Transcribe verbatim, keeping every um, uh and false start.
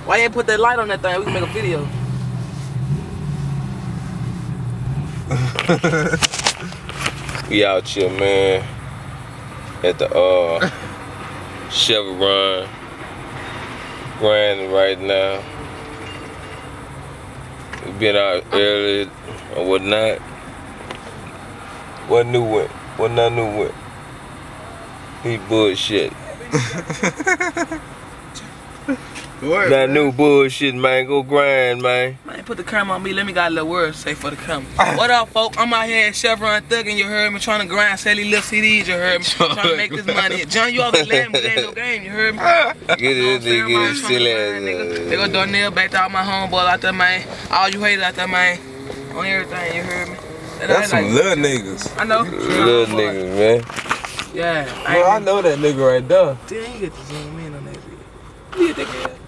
Why you ain't put that light on that thing? We can make a video. We out here, man. At the uh Chevron grinding right now. We been out early or whatnot. What new went? What not new went? He bullshit. Word, that man. New bullshit, man. Go grind, man. Man, put the camera on me. Let me got a little word to say for the camera. What up, folk? I'm out here at Chevron thugging. You heard me trying to grind, sell these little C Ds. You heard me trying to make this money. John, you always laughing, but ain't no game. You heard me? Get it, nigga. Get it, silly ass nigga. They go Darnell back to all my homeboys out there, man. All you haters out there, man. On everything. You heard me? And That's some like, little niggas. I know. Little niggas, man. Yeah. Well, I know that nigga right there. Damn, you get to zoom in on that video. Look at that girl.